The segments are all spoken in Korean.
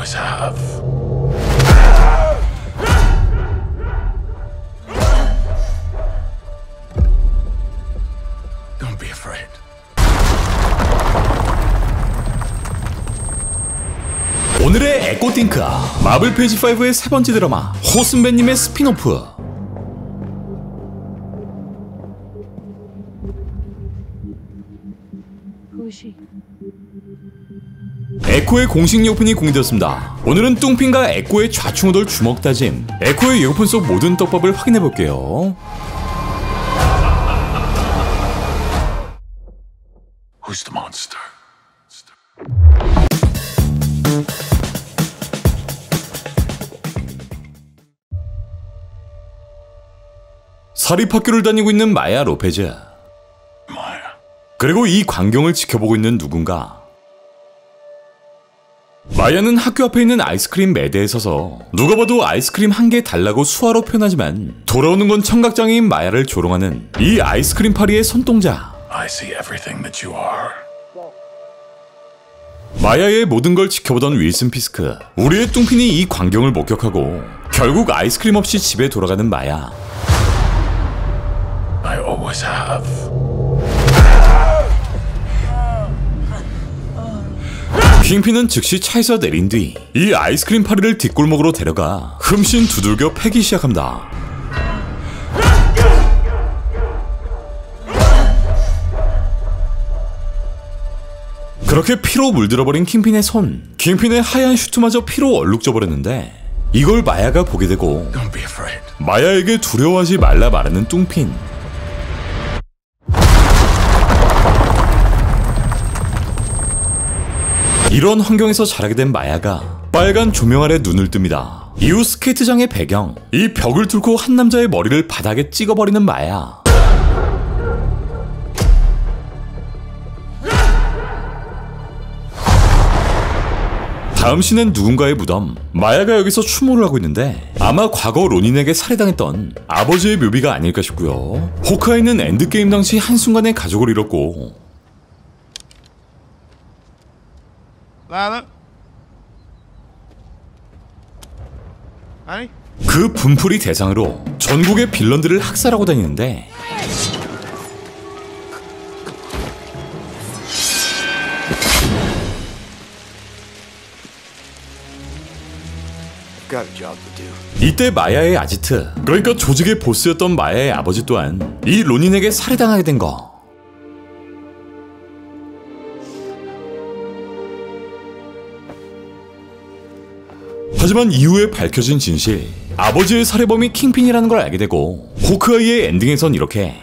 always have. Don't be afraid. 오늘의 에코띵크야, 마블 페이지 5의 세 번째 드라마 호슨베님의 스핀오프. 에코의 공식 예고편이 공개되었습니다. 오늘은 뚱핀과 에코의 좌충우돌 주먹다짐, 에코의 예고편 속 모든 떡밥을 확인해볼게요. Who's the monster? 사립학교를 다니고 있는 마야 로페즈. Maya. 그리고 이 광경을 지켜보고 있는 누군가. 마야는 학교 앞에 있는 아이스크림 매대에 서서 누가 봐도 아이스크림 한 개 달라고 수화로 표현하지만 돌아오는 건 청각장애인 마야를 조롱하는 이 아이스크림 파리의 손동자. I see everything that you are. 마야의 모든 걸 지켜보던 윌슨 피스크. 우리의 뚱핀이 이 광경을 목격하고 결국 아이스크림 없이 집에 돌아가는 마야. I always have. 킹핀은 즉시 차에서 내린 뒤 이 아이스크림 파리를 뒷골목으로 데려가 흠씬 두들겨 패기 시작합니다. 그렇게 피로 물들어버린 킹핀의 손. 킹핀의 하얀 슈트마저 피로 얼룩져버렸는데 이걸 마야가 보게 되고 Don't be afraid. 마야에게 두려워하지 말라 말하는 뚱핀. 이런 환경에서 자라게 된 마야가 빨간 조명 아래 눈을 뜹니다. 이후 스케이트장의 배경, 이 벽을 뚫고 한 남자의 머리를 바닥에 찍어버리는 마야. 다음 씬은 누군가의 무덤. 마야가 여기서 추모를 하고 있는데 아마 과거 로닌에게 살해당했던 아버지의 묘비가 아닐까 싶고요. 호크아이는 엔드게임 당시 한순간에 가족을 잃었고 그 분풀이 대상으로 전국의 빌런들을 학살하고 다니는데 이때 마야의 아지트, 그러니까 조직의 보스였던 마야의 아버지 또한 이 로닌에게 살해당하게 된 거. 하지만 이후에 밝혀진 진실, 아버지의 살해범이 킹핀이라는 걸 알게 되고 호크아이의 엔딩에선 이렇게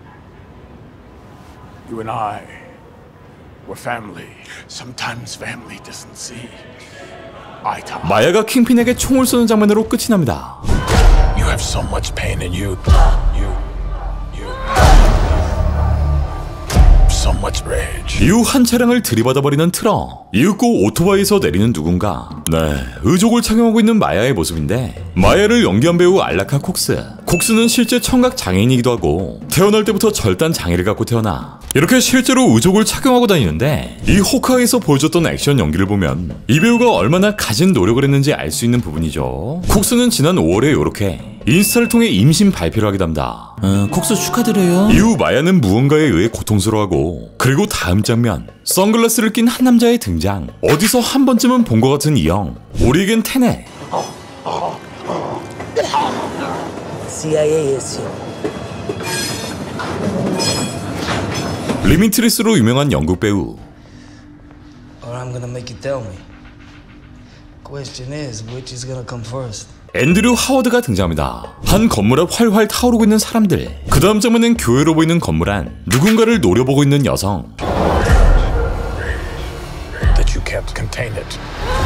You and I were family. Sometimes family doesn't see eye to eye. 마야가 킹핀에게 총을 쏘는 장면으로 끝이 납니다. You have so much pain in you. You. So much rage. 이후 한 차량을 들이받아버리는 트럭. 이윽고 오토바이에서 내리는 누군가. 네, 의족을 착용하고 있는 마야의 모습인데 마야를 연기한 배우 알라카 콕스. 콕스는 실제 청각 장애인이기도 하고 태어날 때부터 절단 장애를 갖고 태어나 이렇게 실제로 의족을 착용하고 다니는데 이 호크아이에서 보여줬던 액션 연기를 보면 이 배우가 얼마나 가진 노력을 했는지 알 수 있는 부분이죠. 콕스는 지난 5월에 이렇게 인스타를 통해 임신 발표를 하기도 합니다. 콕스 축하드려요. 이후 마야는 무언가에 의해 고통스러워하고 그리고 다음 장면, 선글라스를 낀 한 남자의 등장. 어디서 한 번쯤은 본 것 같은 이 형, 우리에겐 테넷. 리미트리스로 유명한 영국 배우. 앤드류 하워드가 등장합니다. 한 건물 앞 활활 타오르고 있는 사람들. 그 다음 장면은 교회로 보이는 건물 안 누군가를 노려보고 있는 여성. That you can't contain it.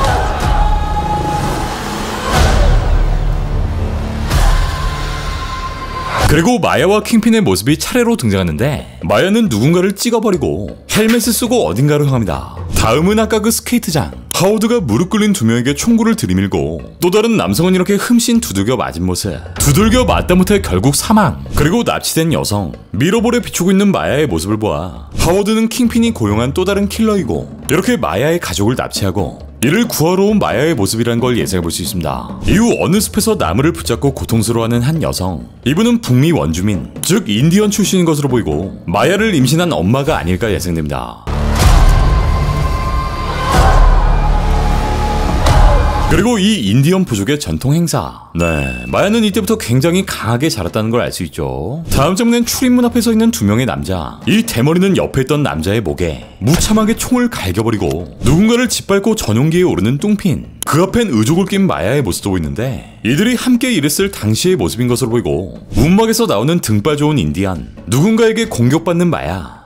그리고 마야와 킹핀의 모습이 차례로 등장하는데 마야는 누군가를 찍어버리고 헬멧을 쓰고 어딘가로 향합니다. 다음은 아까 그 스케이트장. 하워드가 무릎 꿇린 두 명에게 총구를 들이밀고 또 다른 남성은 이렇게 흠씬 두들겨 맞은 모습. 두들겨 맞다 못해 결국 사망. 그리고 납치된 여성. 미러볼에 비추고 있는 마야의 모습을 보아 하워드는 킹핀이 고용한 또 다른 킬러이고 이렇게 마야의 가족을 납치하고 이를 구하러 온 마야의 모습이란 걸 예상해볼 수 있습니다. 이후 어느 숲에서 나무를 붙잡고 고통스러워하는 한 여성. 이분은 북미 원주민, 즉 인디언 출신인 것으로 보이고 마야를 임신한 엄마가 아닐까 예상됩니다. 그리고 이 인디언 부족의 전통 행사. 네, 마야는 이때부터 굉장히 강하게 자랐다는 걸 알 수 있죠. 다음 장면엔 출입문 앞에 서 있는 두 명의 남자. 이 대머리는 옆에 있던 남자의 목에 무참하게 총을 갈겨버리고 누군가를 짓밟고 전용기에 오르는 뚱핀. 그 앞엔 의족을 낀 마야의 모습도 보이는데 이들이 함께 일했을 당시의 모습인 것으로 보이고 움막에서 나오는 등발 좋은 인디언. 누군가에게 공격받는 마야.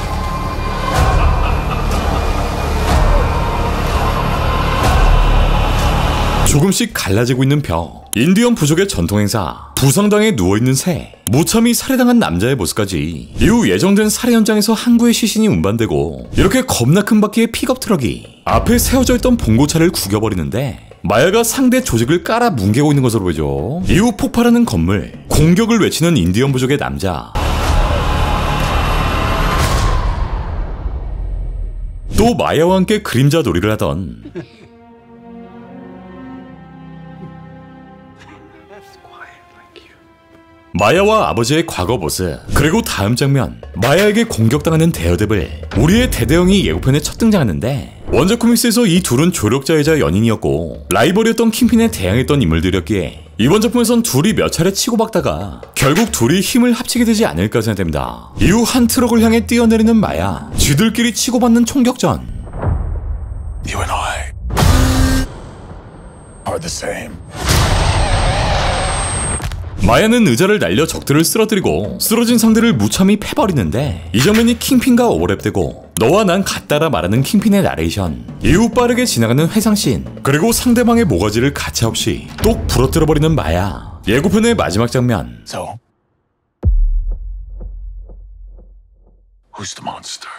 조금씩 갈라지고 있는 벽, 인디언 부족의 전통 행사, 부상당해 누워있는 새, 무참히 살해당한 남자의 모습까지. 이후 예정된 살해 현장에서 항구의 시신이 운반되고 이렇게 겁나 큰 바퀴의 픽업 트럭이 앞에 세워져 있던 봉고차를 구겨버리는데 마야가 상대 조직을 깔아 뭉개고 있는 것으로 보이죠. 이후 폭발하는 건물, 공격을 외치는 인디언 부족의 남자. 또 마야와 함께 그림자 놀이를 하던 마야와 아버지의 과거 모습. 그리고 다음 장면, 마야에게 공격당하는 데어데블. 우리의 대대형이 예고편에 첫 등장하는데 원작 코믹스에서 이 둘은 조력자이자 연인이었고 라이벌이었던 킹핀에 대항했던 인물들이었기에 이번 작품에선 둘이 몇 차례 치고받다가 결국 둘이 힘을 합치게 되지 않을까 생각됩니다. 이후 한 트럭을 향해 뛰어내리는 마야. 쥐들끼리 치고받는 총격전. You and I are the same. 마야는 의자를 날려 적들을 쓰러뜨리고 쓰러진 상대를 무참히 패버리는데 이 장면이 킹핀과 오버랩되고 너와 난 같다라 말하는 킹핀의 나레이션. 이후 빠르게 지나가는 회상씬. 그리고 상대방의 모가지를 가차없이 똑 부러뜨려버리는 마야. 예고편의 마지막 장면. So, who's the monster?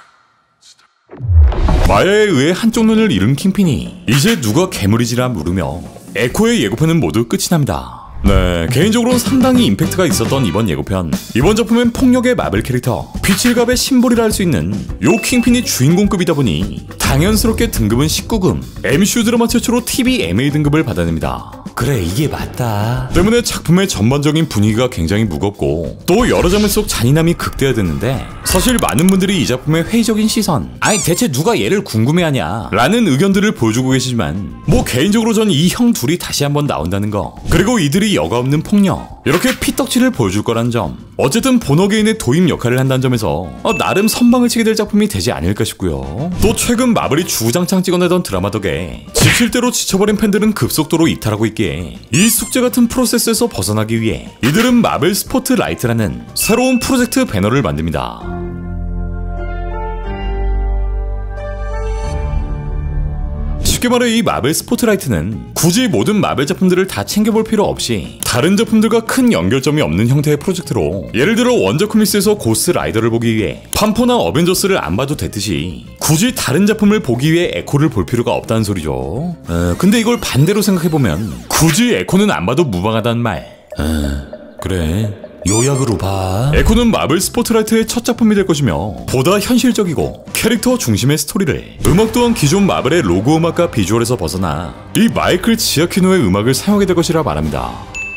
마야에 의해 한쪽 눈을 잃은 킹핀이 이제 누가 괴물이지라 물으며 에코의 예고편은 모두 끝이 납니다. 네, 개인적으로는 상당히 임팩트가 있었던 이번 예고편. 이번 작품엔 폭력의 마블 캐릭터, 비칠갑의 심볼이라 할 수 있는 요 킹핀이 주인공급이다 보니 당연스럽게 등급은 19금, MCU 드라마 최초로 TV MA 등급을 받아냅니다. 그래, 이게 맞다. 때문에 작품의 전반적인 분위기가 굉장히 무겁고 또 여러 장면 속 잔인함이 극대화됐는데 사실 많은 분들이 이 작품의 회의적인 시선, 아니 대체 누가 얘를 궁금해하냐 라는 의견들을 보여주고 계시지만 뭐 개인적으로 전 이 형 둘이 다시 한번 나온다는 거, 그리고 이들이 여과 없는 폭력, 이렇게 피떡칠을 보여줄 거란 점, 어쨌든 본어게인의 도입 역할을 한다는 점에서 나름 선방을 치게 될 작품이 되지 않을까 싶고요. 또 최근 마블이 주구장창 찍어내던 드라마 덕에 지칠 대로 지쳐버린 팬들은 급속도로 이탈하고 있기에 이 숙제 같은 프로세스에서 벗어나기 위해 이들은 마블 스포트라이트라는 새로운 프로젝트 배너를 만듭니다. 쉽게 말해 이 마블 스포트라이트는 굳이 모든 마블 작품들을 다 챙겨볼 필요 없이 다른 작품들과 큰 연결점이 없는 형태의 프로젝트로, 예를 들어 원작 코믹스에서 고스트 라이더를 보기 위해 판포나 어벤져스를 안 봐도 됐듯이 굳이 다른 작품을 보기 위해 에코를 볼 필요가 없다는 소리죠. 근데 이걸 반대로 생각해보면 굳이 에코는 안 봐도 무방하다는 말. 그래, 요약으로 봐. 에코는 마블 스포트라이트의 첫 작품이 될 것이며 보다 현실적이고 캐릭터 중심의 스토리를, 음악 또한 기존 마블의 로고 음악과 비주얼에서 벗어나 이 마이클 지아키노의 음악을 사용하게 될 것이라 말합니다.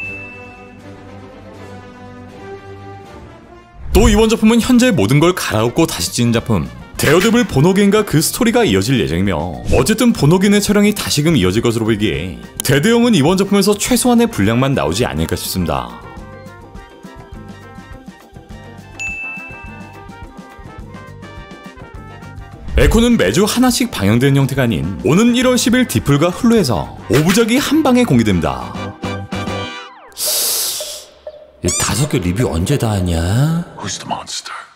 또 이번 작품은 현재 모든 걸 갈아엎고 다시 찍은 작품, 데어데블 본어게인과 그 스토리가 이어질 예정이며 어쨌든 본어게인의 촬영이 다시금 이어질 것으로 보이기에 데드형은 이번 작품에서 최소한의 분량만 나오지 않을까 싶습니다. 에코는 매주 하나씩 방영되는 형태가 아닌 오는 1월 10일 디플과 훌루에서 5부작이 한 방에 공개됩니다. 5개 리뷰 언제 다 하냐? Who's the monster?